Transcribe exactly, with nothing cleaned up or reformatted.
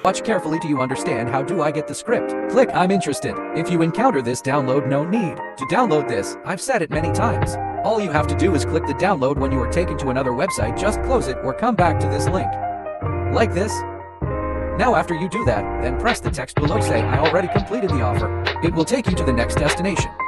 Watch carefully till you understand how do I get the script. Click I'm interested. If you encounter this download, no need to download this. I've said it many times. All you have to do is click the download when you are taken to another website. Just close it or come back to this link. Like this. Now after you do that, then press the text below, say I already completed the offer. It will take you to the next destination.